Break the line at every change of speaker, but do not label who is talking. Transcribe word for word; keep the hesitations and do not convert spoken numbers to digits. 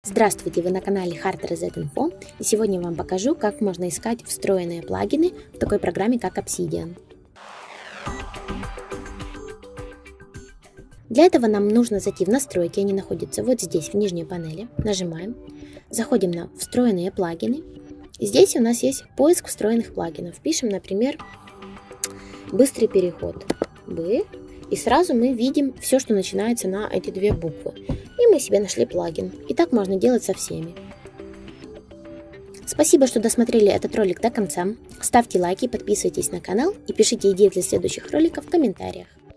Здравствуйте, вы на канале Hard Reset Info, и сегодня я вам покажу, как можно искать встроенные плагины в такой программе, как Obsidian. Для этого нам нужно зайти в настройки, они находятся вот здесь, в нижней панели. Нажимаем, заходим на встроенные плагины. И здесь у нас есть поиск встроенных плагинов. Пишем, например, быстрый переход. Б. И сразу мы видим все, что начинается на эти две буквы. И мы себе нашли плагин. И так можно делать со всеми. Спасибо, что досмотрели этот ролик до конца. Ставьте лайки, подписывайтесь на канал и пишите идеи для следующих роликов в комментариях.